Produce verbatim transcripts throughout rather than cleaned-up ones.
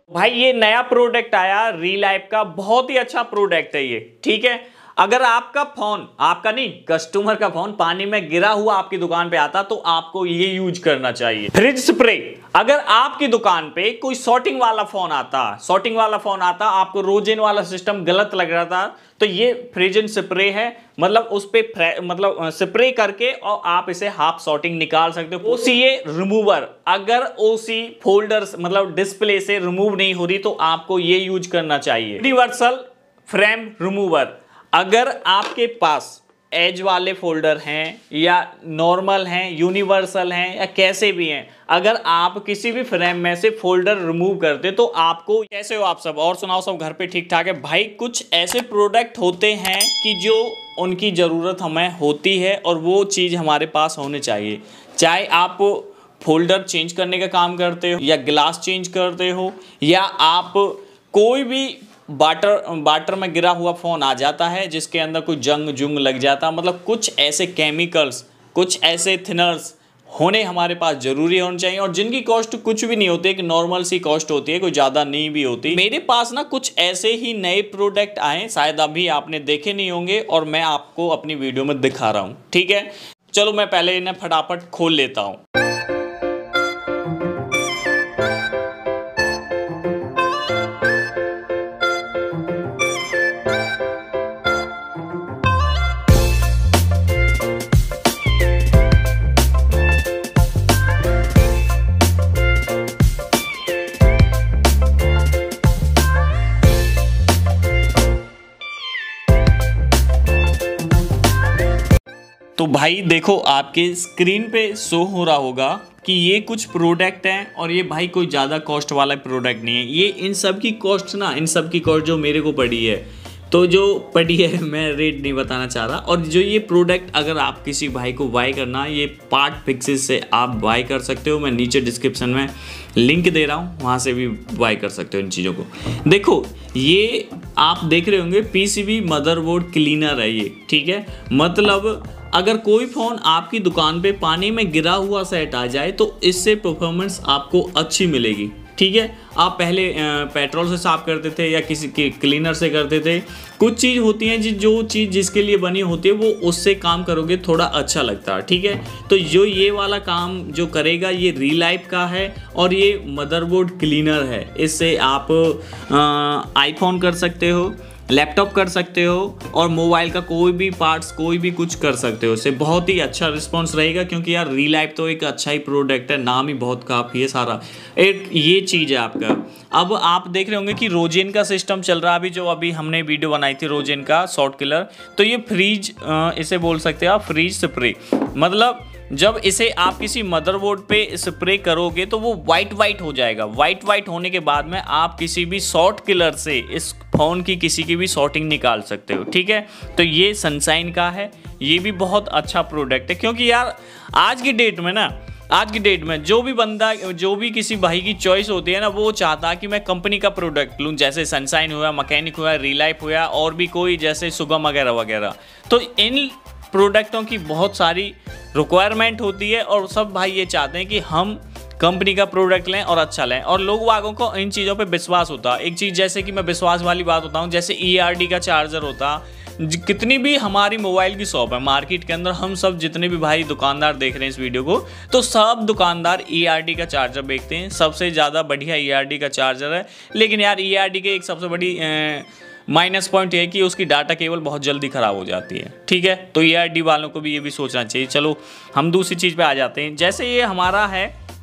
भाई ये नया प्रोडक्ट आया रीलाइफ का, बहुत ही अच्छा प्रोडक्ट है ये। ठीक है, अगर आपका फोन, आपका नहीं कस्टमर का फोन पानी में गिरा हुआ आपकी दुकान पे आता तो आपको ये यूज करना चाहिए। फ्रिज स्प्रे, अगर आपकी दुकान पे कोई सॉर्टिंग वाला फोन आता सॉर्टिंग वाला फोन आता आपको रोजेन वाला सिस्टम गलत लग रहा था, तो ये फ्रिज स्प्रे है, मतलब उस पे मतलब स्प्रे करके और आप इसे हाफ सॉर्टिंग निकाल सकते हो। ओसीए रिमूवर, अगर ओसी फोल्डर्स मतलब डिस्प्ले से रिमूव नहीं हो रही तो आपको ये यूज करना चाहिए। यूनिवर्सल फ्रेम रिमूवर, अगर आपके पास एज वाले फोल्डर हैं या नॉर्मल हैं, यूनिवर्सल हैं या कैसे भी हैं, अगर आप किसी भी फ्रेम में से फोल्डर रिमूव करते तो आपको, कैसे हो आप सब, और सुनाओ सब घर पे ठीक ठाक है। भाई कुछ ऐसे प्रोडक्ट होते हैं कि जो उनकी ज़रूरत हमें होती है और वो चीज़ हमारे पास होनी चाहिए, चाहे आप फोल्डर चेंज करने का काम करते हो या ग्लास चेंज करते हो या आप कोई भी वाटर वाटर में गिरा हुआ फ़ोन आ जाता है जिसके अंदर कोई जंग जुंग लग जाता, मतलब कुछ ऐसे केमिकल्स, कुछ ऐसे थिनर्स होने हमारे पास ज़रूरी होने चाहिए और जिनकी कॉस्ट कुछ भी नहीं होती, एक नॉर्मल सी कॉस्ट होती है, कोई ज़्यादा नहीं भी होती। मेरे पास ना कुछ ऐसे ही नए प्रोडक्ट आए, शायद अभी आपने देखे नहीं होंगे और मैं आपको अपनी वीडियो में दिखा रहा हूँ। ठीक है, चलो मैं पहले इन्हें फटाफट खोल लेता हूँ। तो भाई देखो आपके स्क्रीन पे शो हो रहा होगा कि ये कुछ प्रोडक्ट हैं और ये भाई कोई ज़्यादा कॉस्ट वाला प्रोडक्ट नहीं है। ये इन सब की कॉस्ट ना, इन सब की कॉस्ट जो मेरे को पड़ी है, तो जो पड़ी है मैं रेट नहीं बताना चाह रहा। और जो ये प्रोडक्ट अगर आप किसी भाई को बाय करना, ये पार्ट फिक्सेस से आप बाय कर सकते हो। मैं नीचे डिस्क्रिप्शन में लिंक दे रहा हूँ, वहाँ से भी बाय कर सकते हो इन चीज़ों को। देखो ये आप देख रहे होंगे पीसीबी मदरबोर्ड क्लीनर है ये। ठीक है, मतलब अगर कोई फ़ोन आपकी दुकान पे पानी में गिरा हुआ सेट आ जाए तो इससे परफॉर्मेंस आपको अच्छी मिलेगी। ठीक है, आप पहले पेट्रोल से साफ करते थे या किसी के क्लीनर से करते थे, कुछ चीज़ होती हैं जो चीज़ जिसके लिए बनी होती है वो उससे काम करोगे थोड़ा अच्छा लगता है। ठीक है, तो जो ये वाला काम जो करेगा ये रीलाइफ का है और ये मदरबोर्ड क्लीनर है। इससे आप आईफोन कर सकते हो, लैपटॉप कर सकते हो और मोबाइल का कोई भी पार्ट्स, कोई भी कुछ कर सकते हो। इससे बहुत ही अच्छा रिस्पांस रहेगा क्योंकि यार रीलाइफ तो एक अच्छा ही प्रोडक्ट है, नाम ही बहुत काफ़ी है सारा। एक ये चीज़ है आपका। अब आप देख रहे होंगे कि रोजेन का सिस्टम चल रहा है अभी, जो अभी हमने वीडियो बनाई थी रोजेन का शॉर्ट किलर। तो ये फ्रीज, इसे बोल सकते हो आप फ्रीज स्प्रे, मतलब जब इसे आप किसी मदरबोर्ड पे स्प्रे करोगे तो वो वाइट वाइट हो जाएगा। वाइट वाइट होने के बाद में आप किसी भी शॉर्ट किलर से इस फ़ोन की किसी की भी शॉर्टिंग निकाल सकते हो। ठीक है, तो ये सनशाइन का है, ये भी बहुत अच्छा प्रोडक्ट है क्योंकि यार आज की डेट में ना, आज की डेट में जो भी बंदा, जो भी किसी भाई की चॉइस होती है ना, वो चाहता है कि मैं कंपनी का प्रोडक्ट लूँ, जैसे सनशाइन हुआ, मैकेनिक हुआ, रीलाइफ हुआ और भी कोई जैसे सुगम वगैरह वगैरह। तो इन प्रोडक्टों की बहुत सारी रिक्वायरमेंट होती है और सब भाई ये चाहते हैं कि हम कंपनी का प्रोडक्ट लें और अच्छा लें, और लोग वागों को इन चीज़ों पे विश्वास होता है। एक चीज़ जैसे कि मैं विश्वास वाली बात बताऊं, जैसे ई आर डी का चार्जर होता, कितनी भी हमारी मोबाइल की शॉप है मार्केट के अंदर, हम सब जितने भी भाई दुकानदार देख रहे हैं इस वीडियो को, तो सब दुकानदार ई आर डी का चार्जर बेचते हैं। सबसे ज़्यादा बढ़िया ई आर डी का चार्जर है, लेकिन यार ई आर डी के एक सबसे बड़ी माइनस पॉइंट ये है कि उसकी डाटा केबल बहुत जल्दी ख़राब हो जाती है। ठीक है, तो ई आर डी वालों को भी ये भी सोचना चाहिए। चलो हम दूसरी चीज़ पे आ जाते हैं, जैसे ये हमारा है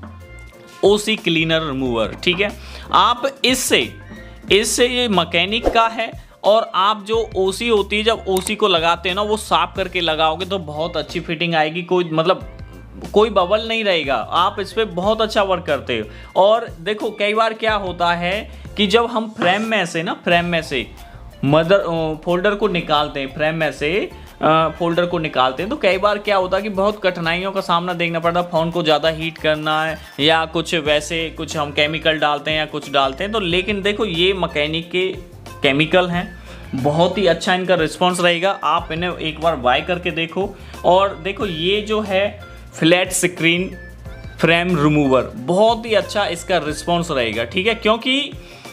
ओसी क्लीनर रिमूवर। ठीक है, आप इससे इससे ये मैकेनिक का है और आप जो ओसी होती है, जब ओसी को लगाते हैं ना, वो साफ करके लगाओगे तो बहुत अच्छी फिटिंग आएगी, कोई मतलब कोई बबल नहीं रहेगा, आप इस पर बहुत अच्छा वर्क करते हो। और देखो कई बार क्या होता है कि जब हम फ्रेम में से ना फ्रेम में से मदर फोल्डर को निकालते हैं, फ्रेम में से फोल्डर को निकालते हैं, तो कई बार क्या होता है कि बहुत कठिनाइयों का सामना देखना पड़ता है। फ़ोन को ज़्यादा हीट करना है या कुछ वैसे कुछ हम केमिकल डालते हैं या कुछ डालते हैं, तो लेकिन देखो ये मैकेनिक के केमिकल हैं, बहुत ही अच्छा इनका रिस्पॉन्स रहेगा। आप इन्हें एक बार बाय करके देखो। और देखो ये जो है फ्लैट स्क्रीन फ्रेम रिमूवर, बहुत ही अच्छा इसका रिस्पॉन्स रहेगा। ठीक है, क्योंकि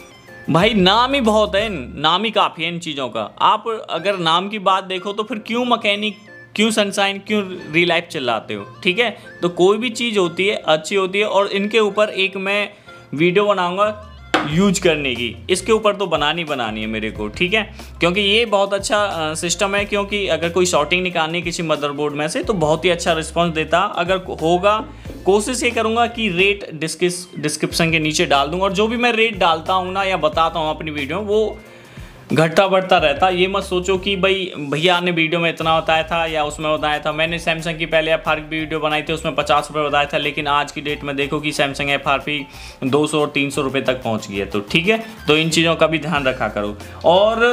भाई नाम ही बहुत है, नाम ही काफ़ी है इन चीज़ों का। आप अगर नाम की बात देखो तो फिर क्यों मैकेनिक, क्यों सनशाइन, क्यों रिलाइफ चिल्लाते हो, ठीक है। तो कोई भी चीज़ होती है अच्छी होती है, और इनके ऊपर एक मैं वीडियो बनाऊंगा यूज करने की, इसके ऊपर तो बनानी बनानी है मेरे को, ठीक है। क्योंकि ये बहुत अच्छा सिस्टम है, क्योंकि अगर कोई शॉर्टिंग निकालनी किसी मदरबोर्ड में से तो बहुत ही अच्छा रिस्पॉन्स देता। अगर होगा कोशिश ये करूँगा कि रेट डिस्क्रिस डिस्क्रिप्शन के नीचे डाल दूँगा, और जो भी मैं रेट डालता हूँ ना या बताता हूँ अपनी वीडियो में, वो घटता बढ़ता रहता। ये मत सोचो कि भाई भैया ने वीडियो में इतना बताया था या उसमें बताया था। मैंने सैमसंग की पहले एफ आर पी वीडियो बनाई थी, उसमें पचास रुपये बताया था, लेकिन आज की डेट में देखो कि सैमसंग एफ आर पी दो सौ और तीन सौ रुपये तक पहुंच गई है। तो ठीक है, तो इन चीज़ों का भी ध्यान रखा करो। और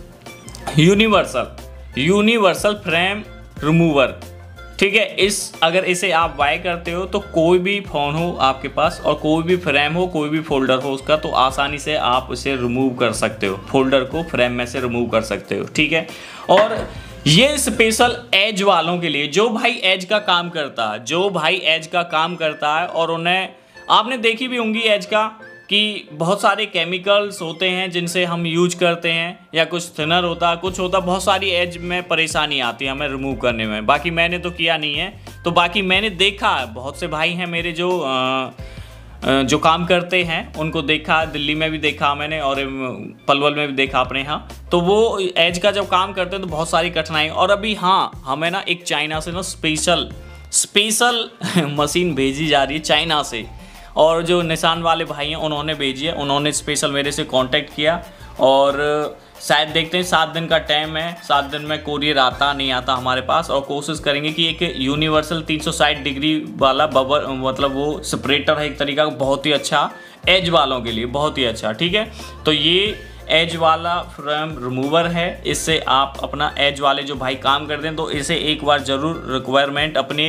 यूनिवर्सल यूनिवर्सल फ्रेम रिमूवर, ठीक है, इस अगर इसे आप बाय करते हो तो कोई भी फ़ोन हो आपके पास और कोई भी फ्रेम हो, कोई भी फोल्डर हो उसका, तो आसानी से आप उसे रिमूव कर सकते हो, फोल्डर को फ्रेम में से रिमूव कर सकते हो, ठीक है। और ये स्पेशल एज वालों के लिए, जो भाई एज का काम करता है, जो भाई एज का काम करता है और उन्हें आपने देखी भी होंगी एज का कि बहुत सारे केमिकल्स होते हैं जिनसे हम यूज करते हैं, या कुछ थिनर होता है, कुछ होता, बहुत सारी एज में परेशानी आती है हमें रिमूव करने में। बाकी मैंने तो किया नहीं है, तो बाकी मैंने देखा है, बहुत से भाई हैं मेरे जो आ, जो काम करते हैं, उनको देखा, दिल्ली में भी देखा मैंने और पलवल में भी देखा अपने यहाँ। तो वो एज का जब काम करते हैं तो बहुत सारी कठिनाई। और अभी हाँ, हमें ना एक चाइना से ना स्पेशल स्पेशल मशीन भेजी जा रही है चाइना से, और जो निशान वाले भाई हैं उन्होंने भेजी है, उन्होंने स्पेशल मेरे से कांटेक्ट किया, और शायद देखते हैं सात दिन का टाइम है, सात दिन में कोरियर आता नहीं आता हमारे पास। और कोशिश करेंगे कि एक यूनिवर्सल तीन सौ साठ डिग्री वाला बबर, मतलब वो सेपरेटर है एक तरीका का, बहुत ही अच्छा एज वालों के लिए, बहुत ही अच्छा, ठीक है। तो ये एज वाला फ्रेम रिमूवर है, इससे आप अपना एज वाले जो भाई काम करते हैं तो इसे एक बार ज़रूर रिक्वायरमेंट अपने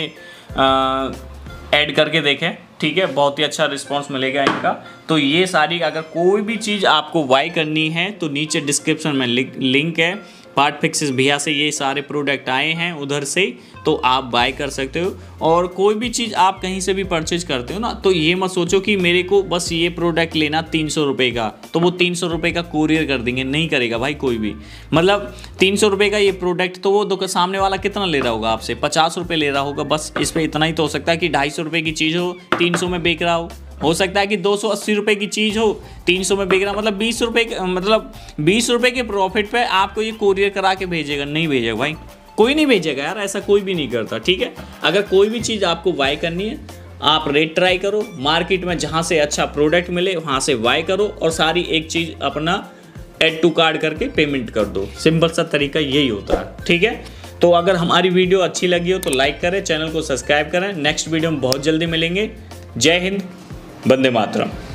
ऐड करके देखें, ठीक है। बहुत ही अच्छा रिस्पांस मिलेगा इनका। तो ये सारी, अगर कोई भी चीज़ आपको बाय करनी है तो नीचे डिस्क्रिप्शन में लिंक है, पार्ट फिक्सेस भैया से ये सारे प्रोडक्ट आए हैं उधर से, तो आप बाय कर सकते हो। और कोई भी चीज़ आप कहीं से भी परचेज करते हो ना, तो ये मत सोचो कि मेरे को बस ये प्रोडक्ट लेना तीन सौ रुपये का, तो वो तीन सौ रुपये का कोरियर कर देंगे, नहीं करेगा भाई कोई भी। मतलब तीन सौ रुपये का ये प्रोडक्ट, तो वो दुकान सामने वाला कितना ले रहा होगा आपसे, पचास रुपये ले रहा होगा, बस इस पर इतना ही तो हो सकता है कि ढाई सौ रुपये की चीज़ हो तीन सौ में बेच रहा हो हो सकता है कि दो सौ अस्सी रुपये की चीज़ हो तीन सौ में बिक रहा, मतलब बीस रुपये, मतलब बीस रुपये के प्रॉफिट पे आपको ये कोरियर करा के भेजेगा, नहीं भेजेगा भाई, कोई नहीं भेजेगा यार, ऐसा कोई भी नहीं करता, ठीक है। अगर कोई भी चीज़ आपको बाय करनी है, आप रेट ट्राई करो, मार्केट में जहाँ से अच्छा प्रोडक्ट मिले वहाँ से बाय करो, और सारी एक चीज़ अपना एड टू कार्ड करके पेमेंट कर दो। सिंपल सा तरीका यही होता है, ठीक है। तो अगर हमारी वीडियो अच्छी लगी हो तो लाइक करें, चैनल को सब्सक्राइब करें। नेक्स्ट वीडियो में बहुत जल्दी मिलेंगे। जय हिंद, वंदे मातरम।